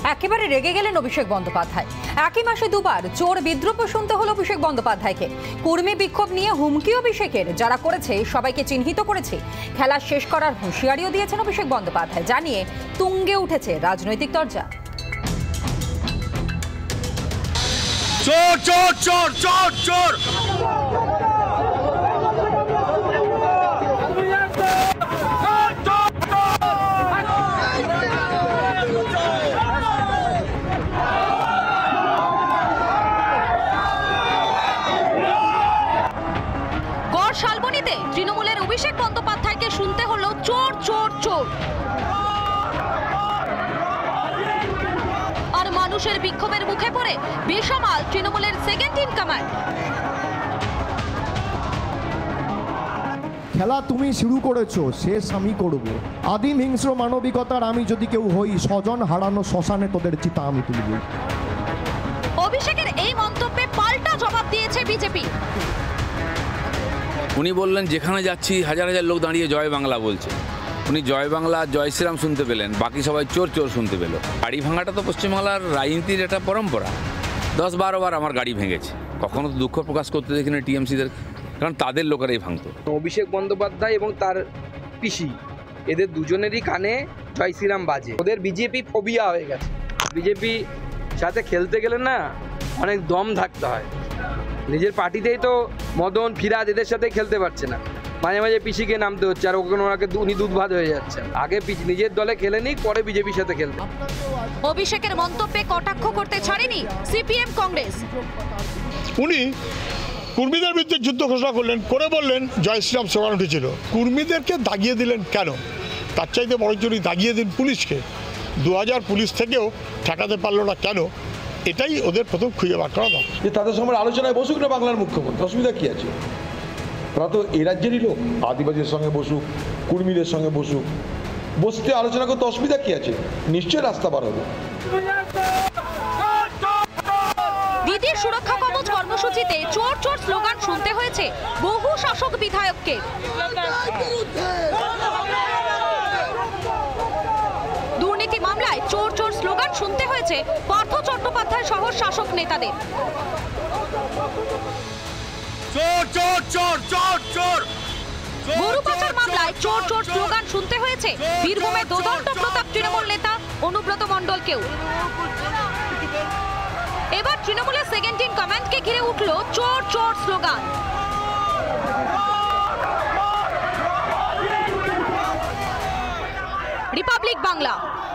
একেবারে রেগে গেলেন অভিষেক বন্দ্যোপাধ্যায়। একই মাসে দুবার চোর বিদ্রোহ শুনতে হলো অভিষেক বন্দ্যোপাধ্যায়কে। কুর্মি বিক্ষোভ নিয়ে হুমকি অভিষেকের, যারা করেছে সবাইকে চিহ্নিত করেছে। খেলা শেষ করার হুঁশিয়ারিও দিয়েছেন অভিষেক বন্দ্যোপাধ্যায়। জানিয়ে তুঙ্গে উঠেছে রাজনৈতিক চর্চা। চোর চোর চোর চোর চোর শালবনীতে তৃণমূলের অভিষেক বন্দ্যোপাধ্যায়কে শুনতে হলো চোর চোর চোর। আর মানুষের বিক্ষোভের মুখে পড়ে বেসামাল তৃণমূলের সেকেন্ড ইন কমান্ড। খেলা তুমি শুরু করেছো, শেষ আমি করব। আদিম হিংস্র মানবিকতার আমি যদি কেউ হই, স্বজন হারানো শ্মশানে তোদের চিতা আমি তুলব। অভিষেকের এই মন্তব্যে পাল্টা জবাব দিয়েছে বিজেপি। উনি বললেন যেখানে যাচ্ছি হাজার হাজার লোক দাঁড়িয়ে জয় বাংলা বলছে। উনি জয় বাংলা জয় শ্রীরাম শুনতে পেলেন, বাকি সবাই চোর চোর শুনতে পেল। গাড়ি ভাঙাটা তো পশ্চিমবাংলার রাজনীতির একটা পরম্পরা। 10-12 বার আমার গাড়ি ভেঙেছে, কখনো তো দুঃখ প্রকাশ করতে দেখি না টিএমসিদের, কারণ তাদের লোকেরাই ভাঙতো। অভিষেক বন্দ্যোপাধ্যায় এবং তার পিসি, এদের দুজনেরই কানে জয় শ্রীরাম বাজে। ওদের বিজেপি ফোবিয়া হয়ে গেছে। বিজেপি সাথে খেলতে গেলে না অনেক দম থাকতে হয়। নিজের পার্টিতেই তো মদন ফিরাজ এদের সাথে খেলতে পারছে না, মাঝে মাঝে পিসিকে নামতে হচ্ছে, আর ওনাকে উনি দুধ ভাত হয়ে যাচ্ছে। আগে নিজের দলে খেলেনি, পরে বিজেপির সাথে খেলতে। অভিষেকের মন্তব্যে কটাক্ষ করতে ছাড়েনি সিপিএম কংগ্রেস। উনি কুর্মীদের বিরুদ্ধে যুদ্ধ ঘোষণা করলেন, করে বললেন জয় শ্রীরাম স্লোগান উঠেছিল। কুর্মীদেরকে দাগিয়ে দিলেন কেন? তার চাইতে বড়জোরই দাগিয়ে দিন পুলিশকে। 2000 পুলিশ থেকেও ঠেকাতে পারলো না কেন? এটাই ওদের প্রথম খুঁজে বার করা দরকার। যে তাদের সঙ্গে আলোচনায় বসুক না বাংলার মুখ্যমন্ত্রী, অসুবিধা কী আছে? তারা তো এই রাজ্যেরই লোক। আদিবাসীর সঙ্গে বসুক, কুর্মীদের সঙ্গে বসুক, বসতে আলোচনা করতে অসুবিধা কী আছে? নিশ্চয়ই রাস্তা বার হবে। দিদির সুরক্ষা কবচ কর্মসূচিতে চোর চোর স্লোগান শুনতে হয়েছে বহু শাসক বিধায়ককে। দুর্নীতি মামলায় চোর চোর স্লোগান শুনতে হয়েছে পার্থ চট্টোপাধ্যায় সহ শাসক নেতাদের। চোর চোর চোর চোর চোর গরু পাচার মামলায় চোর চোর স্লোগান শুনতে হয়েছে বীরভূমের দোদণ্ড প্রতাপ তৃণমূল নেতা অনুব্রত মণ্ডলকেও। এবার তৃণমূলের সেকেন্ড ইন কমান্ডকে ঘিরে উঠল চোর চোর স্লোগান। রিপাবলিক বাংলা।